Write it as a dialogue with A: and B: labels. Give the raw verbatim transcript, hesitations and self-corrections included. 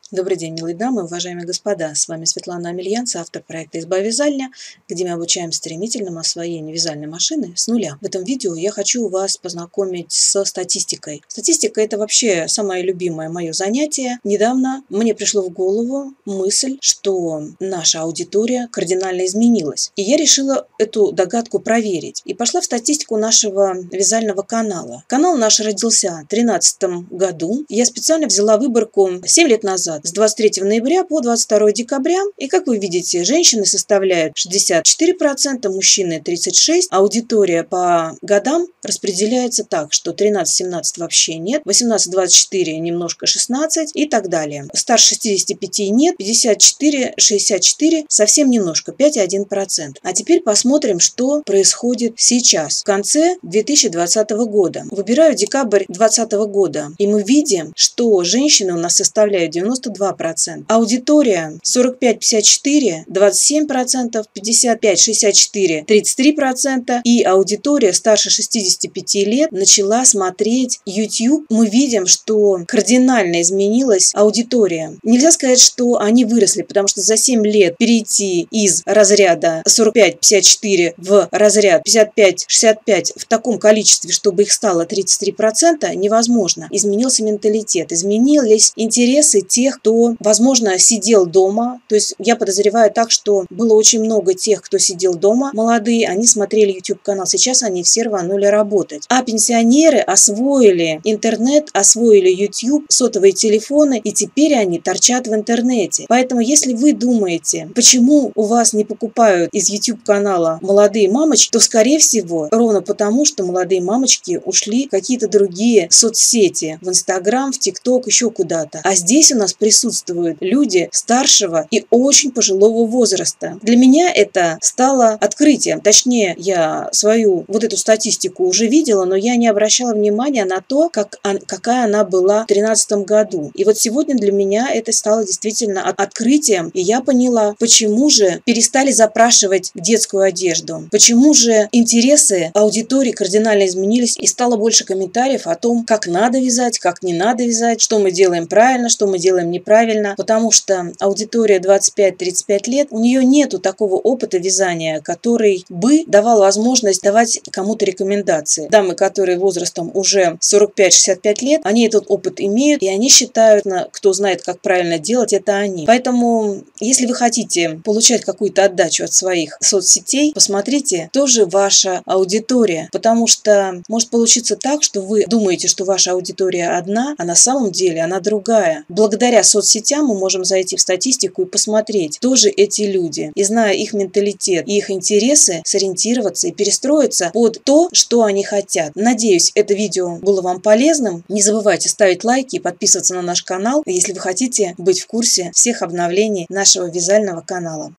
A: Добрый день, милые дамы, уважаемые господа. С вами Светлана Амельянц, автор проекта «Изба вязальня», где мы обучаем стремительному освоению вязальной машины с нуля. В этом видео я хочу вас познакомить со статистикой. Статистика – это вообще самое любимое мое занятие. Недавно мне пришло в голову мысль, что наша аудитория кардинально изменилась. И я решила эту догадку проверить. И пошла в статистику нашего вязального канала. Канал наш родился в две тысячи тринадцатом году. Я специально взяла выборку семь лет назад. С двадцать третьего ноября по двадцать второе декабря. И, как вы видите, женщины составляют шестьдесят четыре процента, мужчины тридцать шесть процентов. Аудитория по годам распределяется так, что тринадцать-семнадцать вообще нет, восемнадцать-двадцать четыре немножко шестнадцать и так далее. Старше шестидесяти пяти нет, пятьдесят четыре шестьдесят четыре совсем немножко, пять и одна десятая процента. А теперь посмотрим, что происходит сейчас, в конце две тысячи двадцатого года. Выбираю декабрь две тысячи двадцатого года, и мы видим, что женщины у нас составляют девяносто два процента. Аудитория сорок пять пятьдесят четыре двадцать семь процентов, пятьдесят пять шестьдесят четыре тридцать три процента, и аудитория старше шестидесяти пяти лет начала смотреть YouTube. Мы видим, что кардинально изменилась аудитория. Нельзя сказать, что они выросли, потому что за семь лет перейти из разряда сорок пять пятьдесят четыре в разряд пятьдесят пять шестьдесят пять в таком количестве, чтобы их стало тридцать три процента, невозможно. Изменился менталитет, изменились интересы тех, кто, возможно, сидел дома. То есть я подозреваю так, что было очень много тех, кто сидел дома, молодые, они смотрели YouTube-канал. Сейчас они все рванули работать. А пенсионеры освоили интернет, освоили YouTube, сотовые телефоны, и теперь они торчат в интернете. Поэтому, если вы думаете, почему у вас не покупают из YouTube-канала молодые мамочки, то, скорее всего, ровно потому, что молодые мамочки ушли в какие-то другие соцсети, в Инстаграм, в ТикТок, еще куда-то. А здесь у нас присутствуют люди старшего и очень пожилого возраста. Для меня это стало открытием. Точнее, я свою вот эту статистику уже видела, но я не обращала внимания на то, как, какая она была в две тысячи тринадцатом году. И вот сегодня для меня это стало действительно открытием, и я поняла, почему же перестали запрашивать детскую одежду, почему же интересы аудитории кардинально изменились, и стало больше комментариев о том, как надо вязать, как не надо вязать, что мы делаем правильно, что мы делаем неправильно, потому что аудитория двадцать пять тридцать пять лет, у нее нету такого опыта вязания, который бы давал возможность давать кому-то рекомендации. Дамы, которые возрастом уже сорок пять шестьдесят пять лет, они этот опыт имеют, и они считают, кто знает, как правильно делать, это они. Поэтому, если вы хотите получать какую-то отдачу от своих соцсетей, посмотрите, тоже ваша аудитория, потому что может получиться так, что вы думаете, что ваша аудитория одна, а на самом деле она другая. Благодаря соцсетям мы можем зайти в статистику и посмотреть, тоже эти люди, и зная их менталитет и их интересы, сориентироваться и перестроиться под то, что они хотят. Надеюсь, это видео было вам полезным. Не забывайте ставить лайки и подписываться на наш канал, если вы хотите быть в курсе всех обновлений нашего вязального канала.